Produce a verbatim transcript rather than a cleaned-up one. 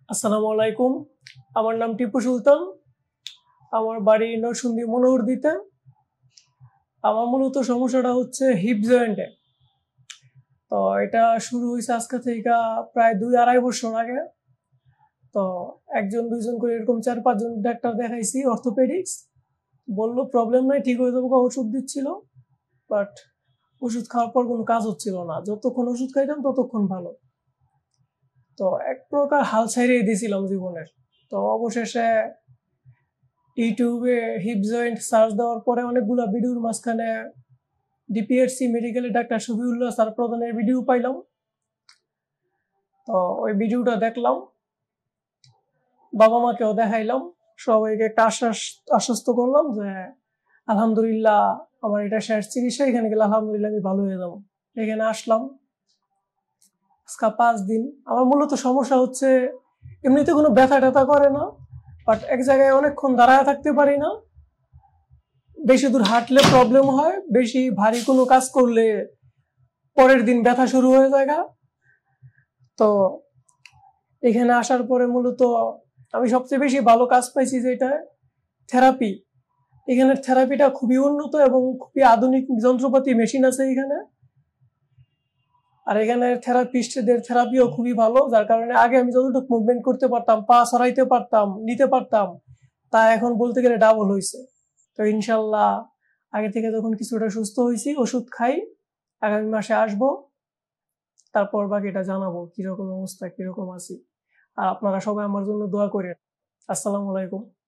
আসসালামু আলাইকুম। আমার নাম টিপু সুলতান। আমার বাড়ি নরসিংদী মনোহরদীতে। আমার মূলত সমস্যাটা হচ্ছে হিপ জয়েন্টে। তো এটা শুরু হয়েছে আজকে থেকে প্রায় দুই আড়াই বছর আগে। তো একজন দুইজন করে এরকম চার পাঁচজন ডাক্তার দেখাইছি, অর্থোপেডিক্স। বললো প্রবলেম নাই, ঠিক হয়ে যাবো, ওষুধ দিচ্ছিল। বাট ওষুধ খাওয়ার পর কোনো কাজ হচ্ছিল না। যতক্ষণ ওষুধ খাইতাম ততক্ষণ ভালো। তো এক প্রকার হাল ছাইড়িয়ে দিয়েছিলাম জীবনের। তো অবশেষে ইউটিউবে হিপ জয়েন্ট সার্চ দেওয়ার পরে অনেকগুলো ভিডিওর মাঝখানে ডিপিএসসি মেডিকেলে ডাক্তার শফিউল্লাহ স্যার প্রধানের ভিডিও পাইলাম। তো ওই ভিডিওটা দেখলাম, বাবা মাকেও দেখাইলাম, সবাইকে একটা আশ্বাস আশ্বস্ত করলাম যে আলহামদুলিল্লাহ আমার এটা শেষ চিকিৎসা, এখানে গেলে আলহামদুলিল্লাহ আমি ভালো হয়ে যাবো। এখানে আসলাম আজকে পাঁচ দিন। আমার মূলত সমস্যা হচ্ছে এমনিতে কোনো ব্যথা ট্যাথা করে না, বাট এক জায়গায় অনেকক্ষণ দাঁড়ায় থাকতে পারি না। বেশি দূর হাঁটলে প্রবলেম হয়, বেশি ভারী কোনো কাজ করলে পরের দিন ব্যথা শুরু হয়ে যায়। তো এখানে আসার পরে মূলত আমি সবচেয়ে বেশি ভালো কাজ পাইছি যেটা থেরাপি। এখানের থেরাপিটা খুবই উন্নত এবং খুবই আধুনিক যন্ত্রপাতি মেশিন আছে এখানে। আর এখানের থেরাপিস্টদের থেরাপিও খুবই ভালো, যার কারণে আগে আমি যতটুকু মুভমেন্ট করতে পারতাম, পা সরাইতে পারতাম, নিতে পারতাম, তা এখন বলতে গেলে ডাবল হয়েছে। তো ইনশাল্লাহ আগে থেকে যখন কিছুটা সুস্থ হয়েছি, ওষুধ খাই, আগামী মাসে আসবো, তারপর বাকিটা জানাবো কিরকম অবস্থা, কিরকম আছি। আর আপনারা সবাই আমার জন্য দোয়া করেন। আসসালামু আলাইকুম।